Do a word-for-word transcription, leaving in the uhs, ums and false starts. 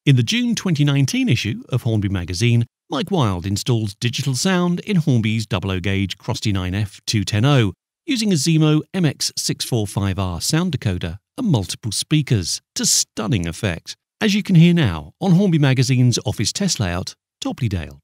In the June twenty nineteen issue of Hornby magazine, Mike Wilde installs digital sound in Hornby's double O gauge Crosti nine F two ten oh using a Zemo M X six forty-five R sound decoder and multiple speakers to stunning effect, as you can hear now on Hornby magazine's office test layout, Topley Dale.